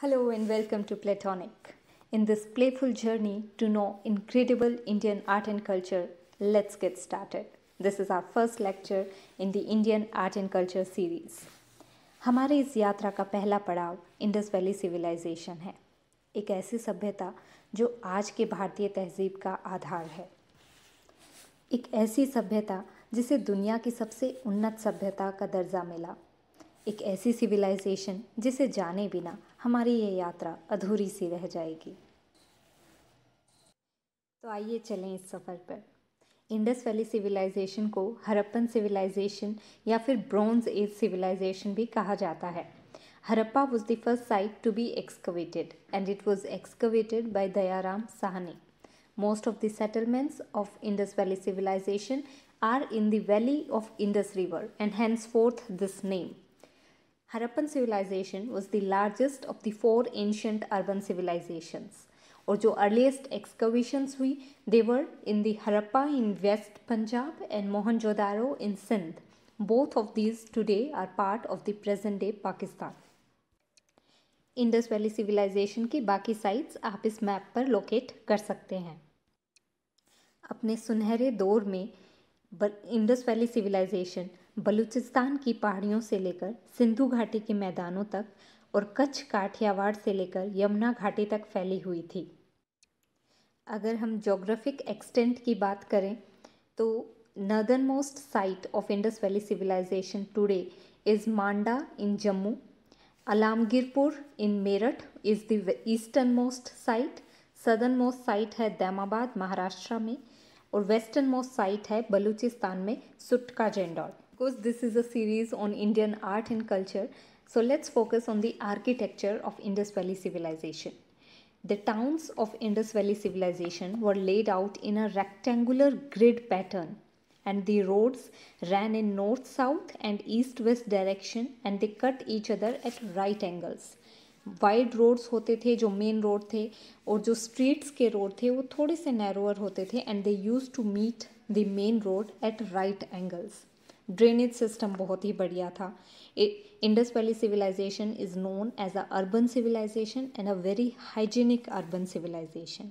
Hello and welcome to Platonic. In this playful journey to know incredible Indian art and culture, let's get started. This is our first lecture in the Indian Art and Culture series. हमारे इस यात्रा का पहला पड़ाव Indus valley civilisation है, एक ऐसी सभ्यता जो आज के भारतीय तहजीब का आधार है, एक ऐसी सभ्यता जिसे दुनिया की सबसे उन्नत सभ्यता का दर्जा मिला, एक ऐसी सिविलाइजेशन जिसे जाने बिना हमारी ये यात्रा अधूरी सी रह जाएगी। तो आइए चलें इस सफ़र पर। इंडस वैली सिविलाइजेशन को हड़प्पन सिविलाइजेशन या फिर ब्रॉन्ज एज सिविलाइजेशन भी कहा जाता है। Harappa was the first site to be excavated and it was excavated by Dayaram Sahani. Most of the settlements of Indus Valley civilization are in the valley of Indus River and henceforth this name. Harappan civilization was the largest of the four ancient urban civilizations. और जो earliest excavations हुई they were in the Harappa in West Punjab and Mohenjo-daro in Sindh. Both of these today are part of the present day Pakistan. Indus valley civilization की बाकी sites आप इस map पर locate कर सकते हैं। अपने सुनहरे दौर में इंडस वैली सिविलाइजेशन बलूचिस्तान की पहाड़ियों से लेकर सिंधु घाटी के मैदानों तक और कच्छ काठियावाड़ से लेकर यमुना घाटी तक फैली हुई थी। अगर हम जोग्राफिक एक्सटेंट की बात करें तो northern most site of Indus valley civilization today is Manda in Jammu, Alamgirpur in Meerut is the eastern most site, southern most site है दैमाबाद महाराष्ट्र में और वेस्टर्न मोस्ट साइट है बलूचिस्तान में Sutkagen Dor. Because this is a series on Indian art and culture, so let's focus on the architecture of Indus Valley civilization. The towns of Indus Valley civilization were laid out in a rectangular grid pattern and the roads ran in north-south and east-west direction and they cut each other at right angles. Wide roads होते थे जो main road थे और जो streets के road थे वो थोड़े से नैरोअर होते थे and they use to meet the main road at right angles. Drainage system बहुत ही बढ़िया था। Indus valley civilization is known as a urban civilization and a very hygienic urban civilization.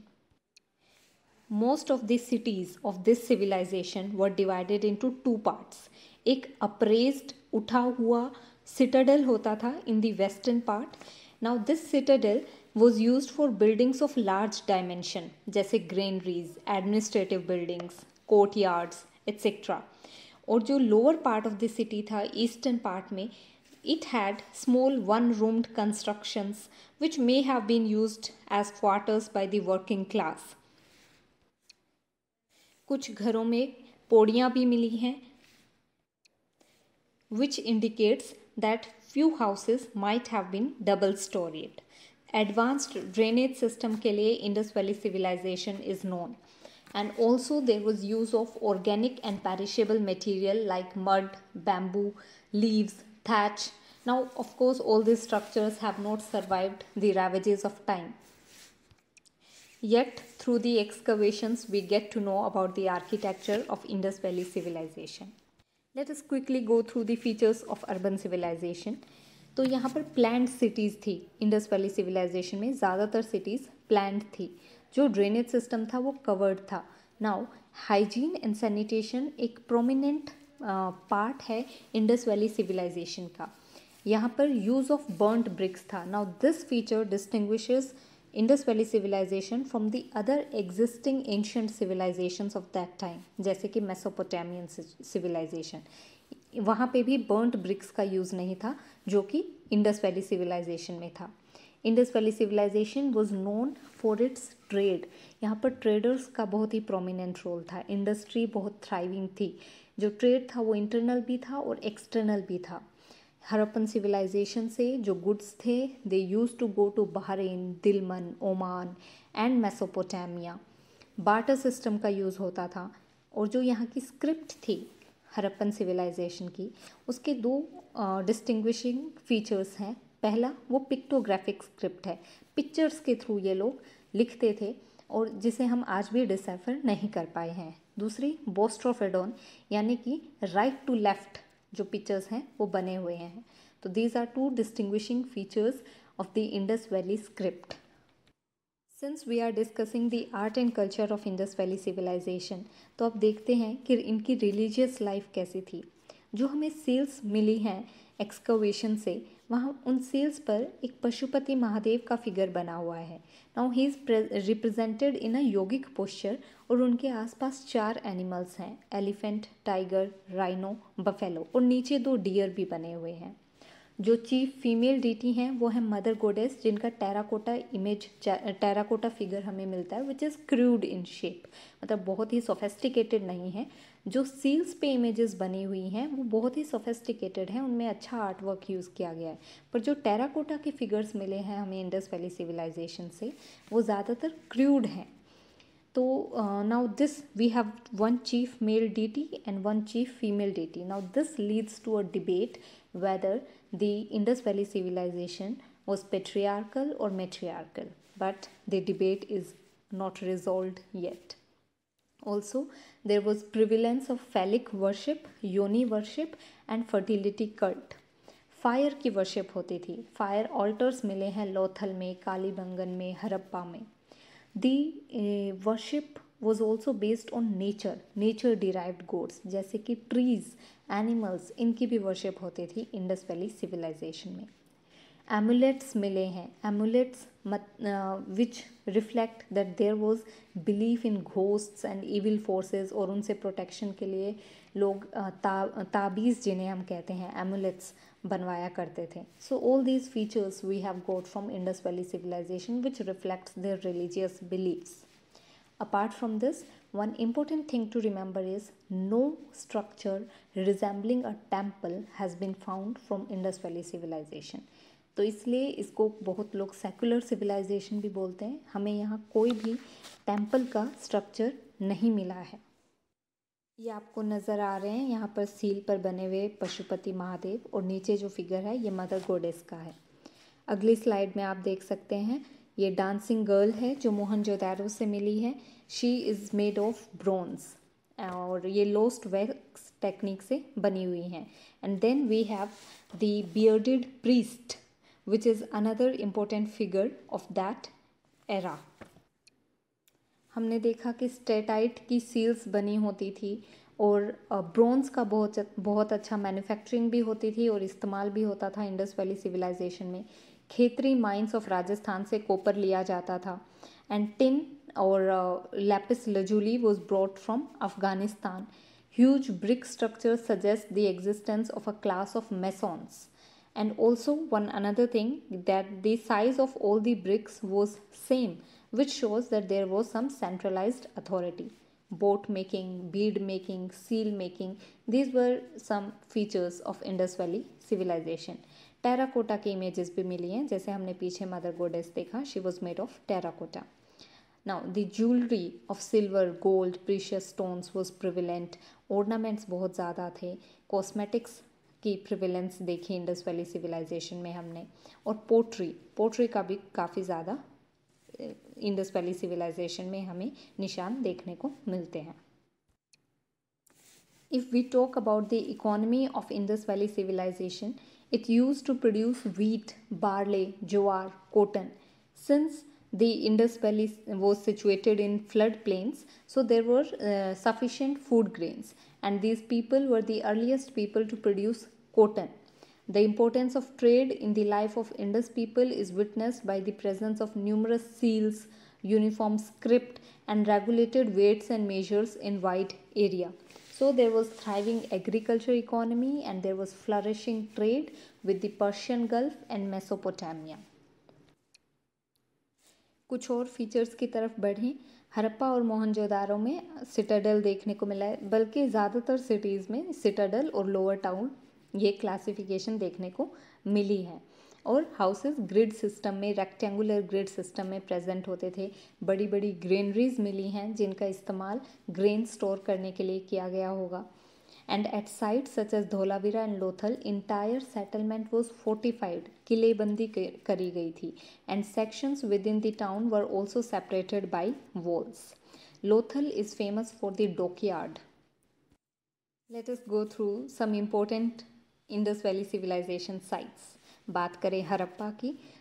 Most of the cities of this civilization were divided into two parts. एक upraised उठा हुआ citadel होता था in the western part. Now this citadel was used for buildings of large dimension जैसे granaries, administrative buildings, courtyards, etc. और जो lower part of the city था eastern part में it had small one-roomed constructions which may have been used as quarters by the working class. कुछ घरों में पौड़ियाँ भी मिली हैं which indicates that few houses might have been double-storied. Advanced drainage system के लिए Indus Valley civilization is known, and also there was use of organic and perishable material like mud, bamboo, leaves, thatch. Now, of course, all these structures have not survived the ravages of time. Yet, through the excavations, we get to know about the architecture of Indus Valley civilization. Let us quickly go through the features of urban civilization. तो यहाँ पर planned cities थी। Indus valley civilization में ज़्यादातर cities planned थी। जो drainage system था वो कवर्ड था। नाउ हाइजीन एंड सैनिटेशन एक प्रोमिनेंट पार्ट है इंडस वैली सिविलाइजेशन का। यहाँ पर यूज़ ऑफ बर्न्ड ब्रिक्स था। Now this feature distinguishes Indus valley civilization from the other existing ancient civilizations of that time, जैसे कि मेसोपोटामियन सिविलाइजेशन। वहाँ पे भी बर्न्ड ब्रिक्स का यूज़ नहीं था जो कि इंडस वैली सिविलाइजेशन में था। Indus valley civilization was known for its trade. यहाँ पर ट्रेडर्स का बहुत ही प्रोमिनेंट रोल था। इंडस्ट्री बहुत थ्राइविंग थी। जो ट्रेड था वो इंटरनल भी था और एक्सटर्नल भी था। हड़प्पन सिविलाइजेशन से जो गुड्स थे they use to go to Bahrain, Dilmun, Oman and Mesopotamia. Barter system का यूज़ होता था और जो यहाँ की स्क्रिप्ट थी हड़प्पन सिविलाइजेशन की उसके दो डिस्टिंग्विशिंग फीचर्स हैं। पहला वो पिक्टोग्राफिक स्क्रिप्ट है, पिक्चर्स के थ्रू ये लोग लिखते थे और जिसे हम आज भी डिसाइफर नहीं कर पाए हैं। दूसरी बोस्ट्रोफेडोन यानी कि राइट टू लेफ्ट जो पिक्चर्स हैं वो बने हुए हैं। तो these are two distinguishing features of the Indus Valley script. Since we are discussing the art and culture of Indus Valley civilization, तो अब देखते हैं कि इनकी रिलीजियस लाइफ कैसी थी. जो हमें सील्स मिली हैं एक्सकवेशन से, वहाँ उन सील्स पर एक पशुपति महादेव का फिगर बना हुआ है. Now he is represented in a yogic posture और उनके आसपास 4 एनिमल्स हैं, एलिफेंट, टाइगर, राइनो, बफेलो और नीचे 2 डियर भी बने हुए हैं. जो चीफ फीमेल डीटी हैं वो है मदर गोडेस, जिनका टेराकोटा फिगर हमें मिलता है which is crude in shape, मतलब बहुत ही सोफेस्टिकेटेड नहीं है. जो सील्स पे इमेजेस बनी हुई हैं वो बहुत ही सोफेस्टिकेटेड हैं, उनमें अच्छा आर्ट वर्क यूज़ किया गया है. पर जो टेराकोटा के फिगर्स मिले हैं हमें इंडस वैली सिविलाइजेशन से वो ज़्यादातर क्रूड हैं. तो now this we have one chief male deity and one chief female deity. Now this leads to a debate whether the Indus Valley civilization was patriarchal or matriarchal, but the debate is not resolved yet. Also, there was prevalence of phallic worship, yoni worship and fertility cult. Fire की worship होती थी. Fire alters मिले हैं लोथल में, कालीबंगन में, हरप्पा में. The worship was also based on nature derived gods, जैसे कि trees, animals, इनकी भी worship होती थी इंडस वैली civilization में. Amulets मिले हैं, amulets which reflect that there was belief in ghosts and evil forces, और उनसे protection के लिए लोग ताबीज़ जिन्हें हम कहते हैं amulets बनवाया करते थे. So all these features we have got from Indus Valley civilization which reflects their religious beliefs. Apart from this, one important thing to remember is no structure resembling a temple has been found from Indus Valley civilization. तो इसलिए इसको बहुत लोग secular civilisation भी बोलते हैं. हमें यहाँ कोई भी टेम्पल का स्ट्रक्चर नहीं मिला है. ये आपको नज़र आ रहे हैं यहाँ पर सील पर बने हुए पशुपति महादेव, और नीचे जो फिगर है ये मदर गोडेस का है. अगली स्लाइड में आप देख सकते हैं ये डांसिंग गर्ल है जो मोहनजोदारो से मिली है. She is made of bronze और ये लोस्ट वैक्स टेक्निक से बनी हुई हैं. And then we have the bearded priest which is another important figure of that era. हमने देखा कि स्टेटाइट की सील्स बनी होती थी और ब्रोंज का बहुत अच्छा मैन्युफैक्चरिंग भी होती थी और इस्तेमाल भी होता था इंडस वैली सिविलाइजेशन में. खेतरी माइंस ऑफ राजस्थान से कॉपर लिया जाता था. एंड टिन और lapis lazuli was brought from Afghanistan. Huge brick structure suggest the existence of a class of masons. And also one another thing, that the size of all the bricks was same, which shows that there was some centralized authority. Boat making, bead making, seal making, these were some features of Indus Valley civilization. Terracotta की images भी मिली हैं, जैसे हमने पीछे mother गोडेस देखा, she was made of terracotta. Now the jewelry of silver, gold, precious stones was prevalent. Ornaments बहुत ज़्यादा थे. Cosmetics की प्रिविलेंस देखी इंडस वैली सिविलाइजेशन में हमने. और पोट्री का भी काफ़ी ज़्यादा इंडस वैली सिविलाइजेशन में हमें निशान देखने को मिलते हैं. If we talk about the economy of Indus valley civilization, it used to produce wheat, barley, jowar, cotton. Since the Indus Valley was situated in flood plains, so there were sufficient food grains, and these people were the earliest people to produce cotton. The importance of trade in the life of Indus people is witnessed by the presence of numerous seals, uniform script, and regulated weights and measures in wide area. So there was thriving agriculture economy and there was flourishing trade with the Persian Gulf and Mesopotamia. कुछ और features की तरफ बढ़ें. हरप्पा और मोहनजोदारो में citadel देखने को मिला है, बल्कि ज़्यादातर सिटीज़ में सिटाडल और लोअर टाउन ये क्लासिफिकेशन देखने को मिली है. और हाउसेस ग्रिड सिस्टम में, रेक्टेंगुलर ग्रिड सिस्टम में प्रेजेंट होते थे. बड़ी बड़ी ग्रेनरीज मिली हैं जिनका इस्तेमाल ग्रेन स्टोर करने के लिए किया गया होगा. And at sites such as Dholavira and Lothal, entire settlement was fortified. किलेबंदी करी गई थी. And sections within the town were also separated by walls. Lothal is famous for the dockyard. Let us go through some important Indus Valley civilization sites. बात करें हरप्पा की,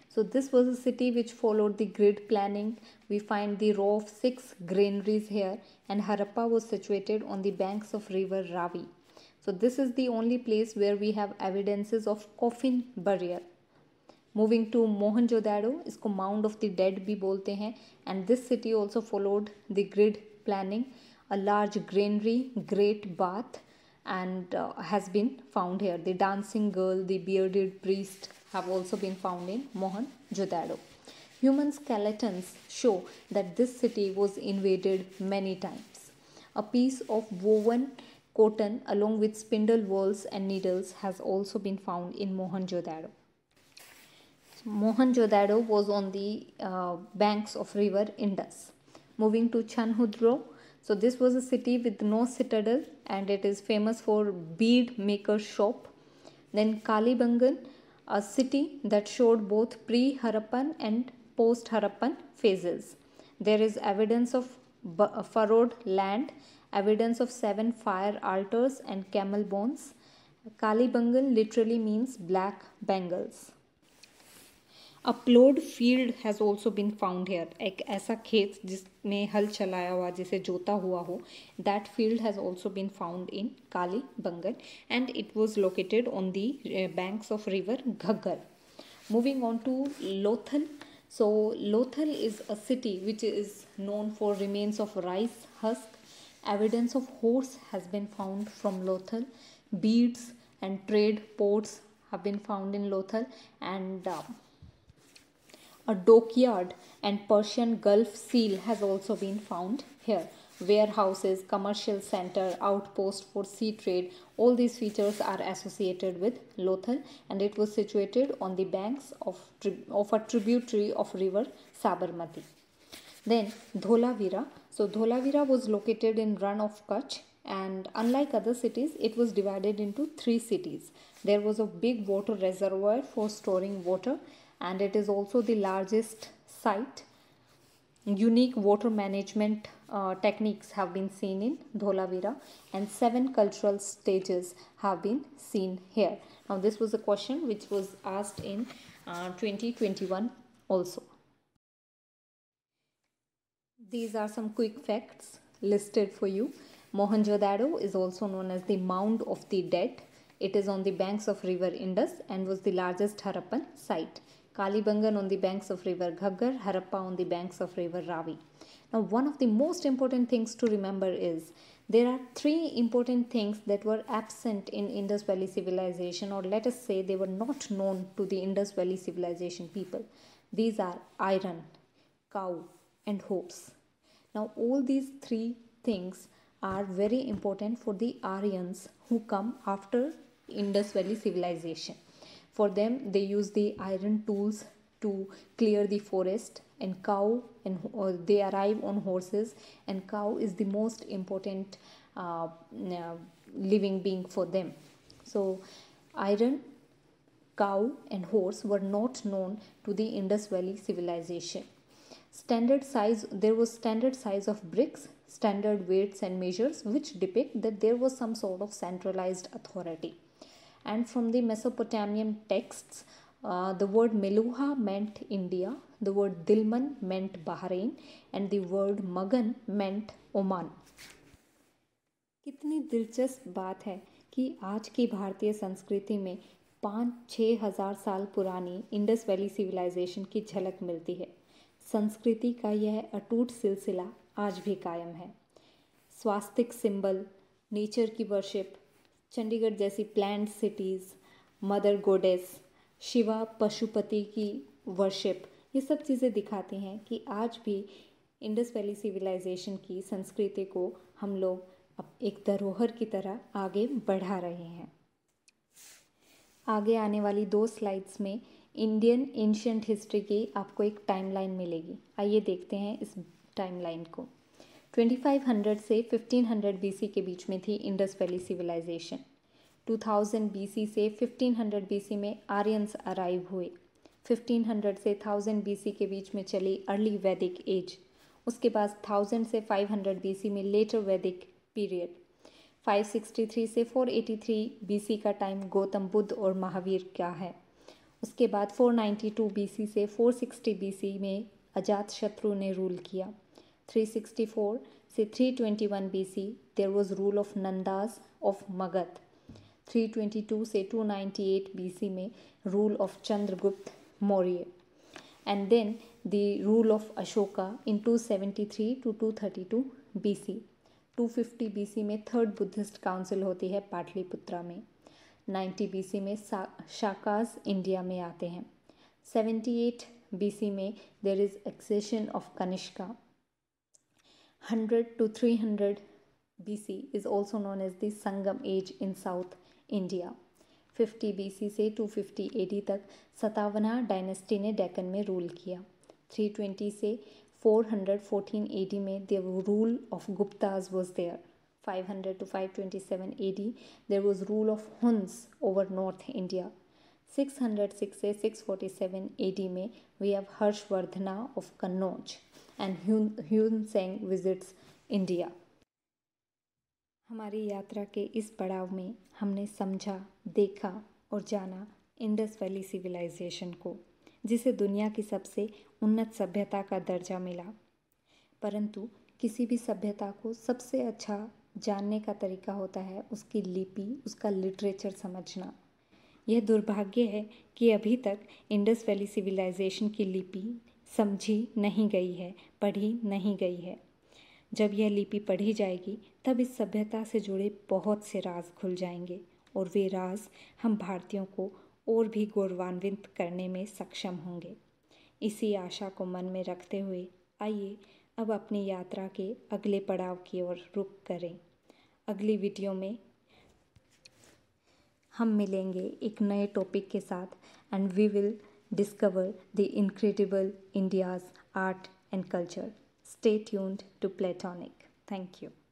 So this was a city which followed the grid planning. We find the row of 6 granaries here, and Harappa was situated on the banks of river Ravi. So this is the only place where we have evidences of coffin burial. Moving to Mohenjo-daro, इसको Mound of the Dead भी बोलते हैं, and this city also followed the grid planning. A large granary, great bath, and has been found here. The dancing girl, the bearded priest have also been found in Mohenjo-daro. Human skeletons show that this city was invaded many times. A piece of woven cotton along with spindle whorls and needles has also been found in Mohenjo-daro. Mohenjo-daro was on the banks of river Indus. Moving to Chanhudro, so this was a city with no citadel and it is famous for bead maker shop. Then Kalibangan, a city that showed both pre-Harappan and post-Harappan phases. There is evidence of furrowed land, evidence of 7 fire altars and camel bones. Kalibangan literally means black bangles. A plowed field has also been found here. एक ऐसा खेत जिसमें हल चलाया हुआ, जिसे जोता हुआ हो, that field has also been found in Kalibangan and it was located on the banks of river Ghaggar. Moving on to Lothal. So Lothal is a city which is known for remains of rice husk. Evidence of horse has been found from Lothal. Beads and trade ports have been found in Lothal, and a dockyard and Persian Gulf seal has also been found here. Warehouses, commercial center, outpost for sea trade, all these features are associated with Lothal, and it was situated on the banks of a tributary of river Sabarmati. Then Dholavira. So Dholavira was located in Run of Kutch, and unlike other cities, it was divided into 3 cities. There was a big water reservoir for storing water, and it is also the largest site. Unique water management techniques have been seen in Dholavira, and 7 cultural stages have been seen here. Now this was a question which was asked in 2021 also. These are some quick facts listed for you. Mohenjo-daro is also known as the Mound of the Dead. It is on the banks of river Indus and was the largest Harappan site. Kalibangan on the banks of river Ghaggar, Harappa on the banks of river Ravi. Now, one of the most important things to remember is there are 3 important things that were absent in Indus Valley civilization, or let us say they were not known to the Indus Valley civilization people. These are iron, cow, and horse. Now, all these 3 things are very important for the Aryans who come after Indus Valley civilization. For them, they use the iron tools to clear the forest, and cow, and they arrive on horses, and cow is the most important living being for them. So iron, cow, and horse were not known to the Indus Valley civilization. Standard size, there was standard size of bricks, standard weights and measures which depict that there was some sort of centralized authority. And from the Mesopotamian texts, the word Meluha meant India, the word Dilman meant Bahrain, and the word Magan meant Oman. कितनी दिलचस्प बात है कि आज की भारतीय संस्कृति में 5-6 हज़ार साल पुरानी इंडस वैली सिविलाइजेशन की झलक मिलती है। संस्कृति का यह अटूट सिलसिला आज भी कायम है। स्वास्तिक सिंबल, नेचर की वर्शिप, चंडीगढ़ जैसी planned cities, mother goddess, Shiva Pashupati की वर्शिप, ये सब चीज़ें दिखाती हैं कि आज भी इंडस वैली सिविलाइजेशन की संस्कृति को हम लोग अब एक धरोहर की तरह आगे बढ़ा रहे हैं। आगे आने वाली 2 स्लाइड्स में इंडियन एंशिएंट हिस्ट्री की आपको एक टाइमलाइन मिलेगी। आइए देखते हैं इस टाइमलाइन को। 2500 से 1500 BC के बीच में थी इंडस वैली सिविलाइजेशन। 2000 BC से 1500 BC में आर्यंस अराइव हुए। 1500 से 1000 BC के बीच में चली अर्ली वैदिक एज। उसके बाद 1000 से 500 BC में लेटर वैदिक पीरियड। 563 से 483 BC का टाइम गौतम बुद्ध और महावीर का है। उसके बाद 492 BC से 460 BC में अजातशत्रु ने रूल किया। 364 से 321 BC there was rule of Nandas of Magadh. 322 से 298 BC में rule of Chandragupta Maurya, and then the rule of Ashoka in 273 to 232 BC। 250 BC में थर्ड बुद्धिस्ट काउंसिल होती है पाटलिपुत्रा में। 90 BC में शाकास इंडिया में आते हैं। 78 BC में there is accession of Kanishka। 100 to 300 BC is also known as the Sangam age in South India। 50 BC से 250 AD तक सतावना डायनेस्टी ने डेक्कन में रूल किया। 320 से 414 AD में the rule of Guptas was there. 500 to 527 AD there was rule of Huns over North India। 606 से 647 AD में we have Harshavardhana of Kannauj and ह्यूनसेंग visits India। हमारी यात्रा के इस पड़ाव में हमने समझा, देखा और जाना इंडस वैली सिविलाइजेशन को, जिसे दुनिया की सबसे उन्नत सभ्यता का दर्जा मिला। परंतु किसी भी सभ्यता को सबसे अच्छा जानने का तरीका होता है उसकी लिपि, उसका लिटरेचर समझना। यह दुर्भाग्य है कि अभी तक इंडस वैली सिविलाइजेशन की लिपि समझी नहीं गई है, पढ़ी नहीं गई है। जब यह लिपि पढ़ी जाएगी तब इस सभ्यता से जुड़े बहुत से राज खुल जाएंगे और वे राज हम भारतीयों को और भी गौरवान्वित करने में सक्षम होंगे। इसी आशा को मन में रखते हुए आइए अब अपनी यात्रा के अगले पड़ाव की ओर रुख करें। अगली वीडियो में हम मिलेंगे एक नए टॉपिक के साथ and we will discover the incredible India's art and culture. Stay tuned to Platonic. Thank you.